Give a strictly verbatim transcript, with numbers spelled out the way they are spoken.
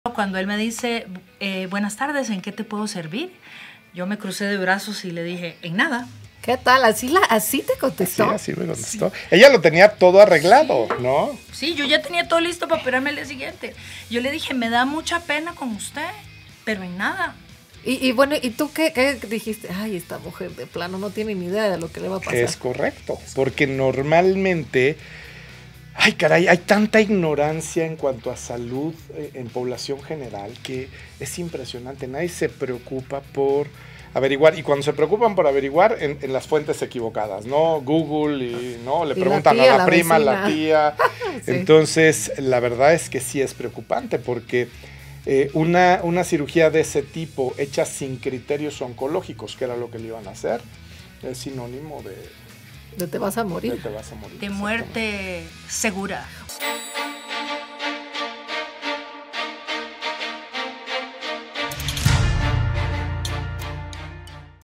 Cuando él me dice, eh, buenas tardes, ¿en qué te puedo servir? Yo me crucé de brazos y le dije, en nada. ¿Qué tal? ¿Así, la, así te contestó? Sí, así me contestó. Sí. Ella lo tenía todo arreglado, sí. ¿no? Sí, yo ya tenía todo listo para operarme al día siguiente. Yo le dije, me da mucha pena con usted, pero en nada. Y, y bueno, ¿y tú qué, qué dijiste? Ay, esta mujer de plano no tiene ni idea de lo que le va a pasar. Es correcto, porque normalmente, ay caray, hay tanta ignorancia en cuanto a salud eh, en población general que es impresionante. Nadie se preocupa por averiguar, y cuando se preocupan por averiguar en, en las fuentes equivocadas, ¿no? Google y no le y preguntan la tía, a la, la prima, vecina. La tía. Sí. Entonces, la verdad es que sí es preocupante porque Eh, una, una cirugía de ese tipo hecha sin criterios oncológicos, que era lo que le iban a hacer, es sinónimo de... De te vas a morir. De te vas a morir. De muerte segura.